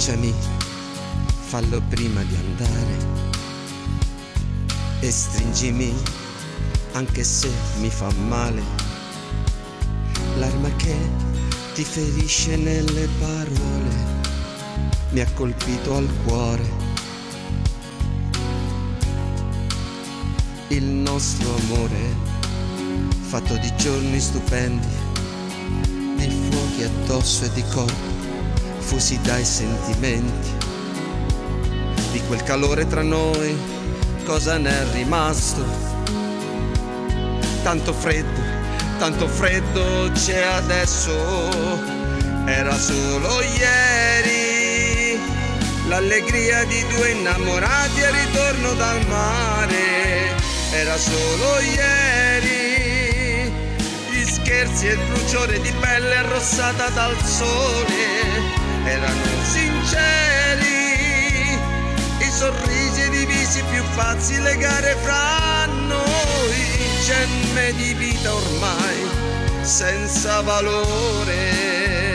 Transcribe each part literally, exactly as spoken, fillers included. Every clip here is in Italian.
Abbracciami, fallo prima di andare e stringimi anche se mi fa male. L'arma che ti ferisce nelle parole mi ha colpito al cuore. Il nostro amore, fatto di giorni stupendi, di fuochi addosso e di corpo fusi dai sentimenti, di quel calore tra noi, cosa ne è rimasto? Tanto freddo, tanto freddo c'è adesso, era solo ieri, l'allegria di due innamorati al ritorno dal mare, era solo ieri, gli scherzi e il bruciore di pelle arrossata dal sole, erano sinceri, i sorrisi ed i visi più pazzi, le gare fra noi, gemme di vita ormai senza valore.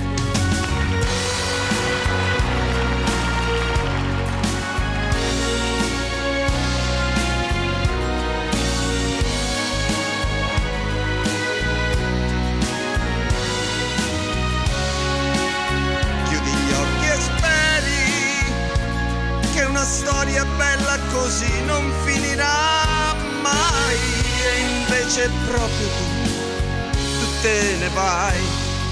Chiudi gli occhi e speri che una storia bella così non finirà mai, e invece proprio tu, tu te ne vai,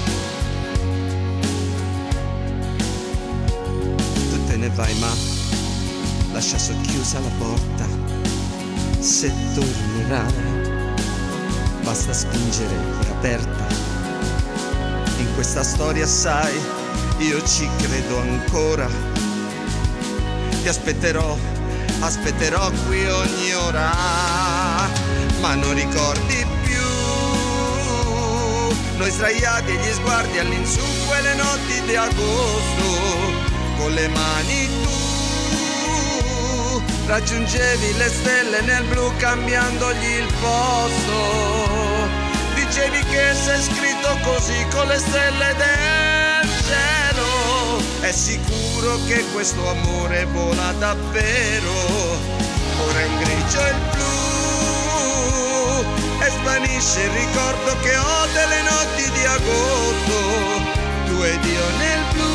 tu te ne vai, ma lascia socchiusa la porta. Se tornerai basta spingere e aperta. In questa storia sai, io ci credo ancora. Ti aspetterò, aspetterò qui ogni ora, ma non ricordi più noi sdraiati e gli sguardi all'insù quelle notti di agosto, con le mani tu raggiungevi le stelle nel blu cambiandogli il posto, dicevi che sei scritto così con le stelle del cielo, è sicuro che questo amore vola davvero, ora è un grigio il blu e svanisce il ricordo che ho delle notti di agosto, tu ed io nel blu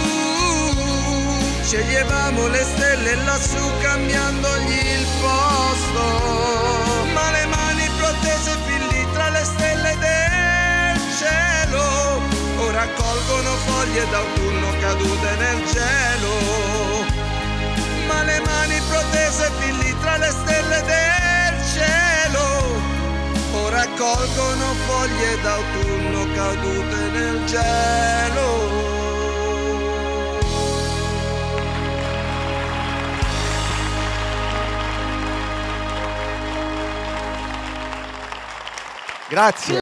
sceglievamo le stelle lassù cambiandogli il posto, ma le mani protese fin lì tra le stelle del cielo ora colgono foglie d'autunno cadute nel cielo, ma le mani protese fin lì tra le stelle del cielo ora colgono foglie d'autunno cadute nel cielo. Grazie.